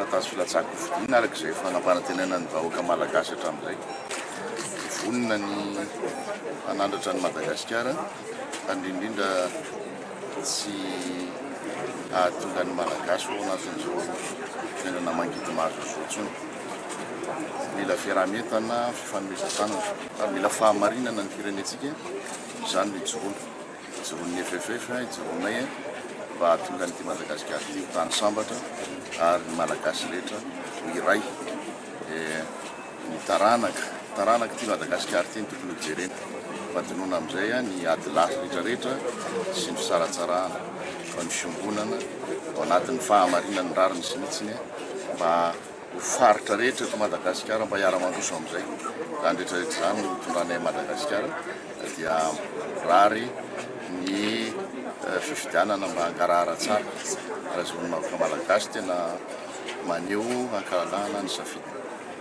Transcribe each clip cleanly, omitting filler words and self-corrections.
taratasy filatsako fidina arak'izay fanampanantenana ny vahoaka malagasy hatramin'izay. Vonona ny hanandratra ny Madagasikara indrindra tsy ahatonga ny malagasy ao anatin'izao fiainana mangidy mahazo izao intsony. Mila fiaraha-mientana, fifanomezan-tanana ary mila fahamarinana ny firenentsika, izany no ijoroan'ny FFF, ijoroanay mba hahatonga nyity Madagasikara ity ho tany sambatra ary ny malagasy rehetra ho iray. Ny taranaka ity Madagasikara ity ny tokony ho jerena, fahatinoana amin'izay ny ady lasy rehetrarehetra sy ny fisaratsarahana fa ny fiangonana ao anatin'ny fahamarinan'ny rariny sy mihitsiny mba ho faritra rehetra eto Madagasikara mba hiara-mandroso amin'izay. Izany rehetrarehetra izany no hitondranay Madagasikara dia rary ny fifidianana mba hankarahara tsara raha izao ny vahoaka malagasy tena maneho hankahalahana ny safidiny.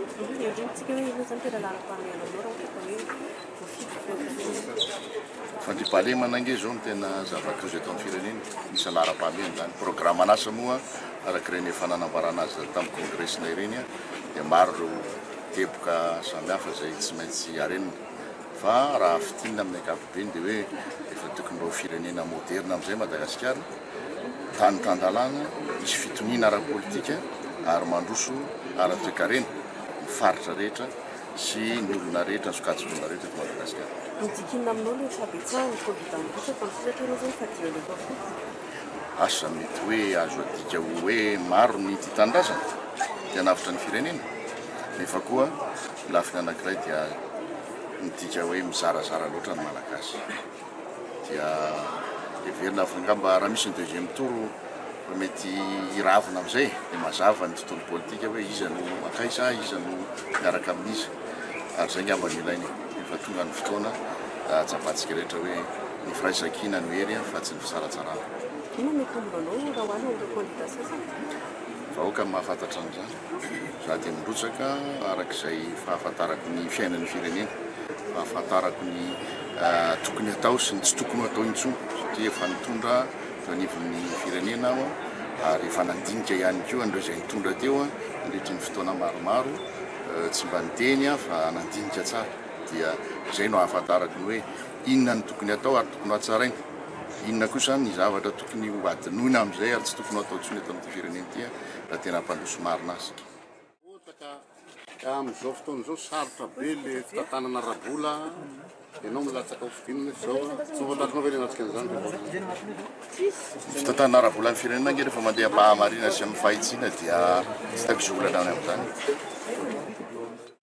Fandriam-pahalemana ange zao no tena zava-kanto eto amin'ny firenena, misy laharam-pahamehana zany. Programme an'asa moa arak'ireny efa nanambarana azy tamin'ny kongresinay ireny dia maro ireo teboka samihafa izay tsy maintsy harenina. Fa raha fitinina amin'ny ankapobeny dia hoe efa tokony mba ho firenena moderna amin'izay Madagasikara, tany tandalana, misy fitoniana ara-politika ary mandroso ara-toe-karena ny faritra rehetra sy ny olona rehetra, ny sokajy-olona rehetra eto Madagasikara. Asa mety hoe azo adika hoe maro ny ity tanindrazana dia navitra ny firenena, nefa koa lafiny anankiray dia midika hoe mizarazara loatra ny malagasy. Dia heverina fa angamba raha misy ny deuxième tour mety hiravina amin'izay dia mazava ny tontolo politika hoe iza no makaisa, iza no miaraka amin'izy. Ary izay ngamba no ilainy, efa tonga ny fotoana ahatsavatsika rehetra hoe ny firaisan-kina no hery fa tsy ny fisaratsarana. Vahoaka ny mahafantatra an'izany, za dia mirotsaka arak'izay fahafantarako ny fiainan'ny firenena, fahafantarako ny tokony atao sy ny tsy tokony atao intsony, satria efa nitondra teo anivon'ny firenena aho ary efa nandinika ihany koa an'ireo izay nitondra teo nandritra ny fotoana maromaro, tsy mba niteny fa nandinika tsara. Dia izay no hahafantarako ny hoe inona ny tokony atao ary tokony hatsaraina, inona kosa ny zavatra tokony ho adinoina amin'izay ary tsy tokony atao intsony eto amin'ity firenena ity raha tena hampandroso marina azy. Amin'izao fotoan'izao sarotra be le fitantanana rabola, ianao milatsaka ho fidinina izao tsy voatanona ve antsika an'izany? Fitantanana rabola ny firenena nge rehefa mandeha pahamarina sy amin'ny fahitsiana dia tsy taiko izay olana any amin'izany.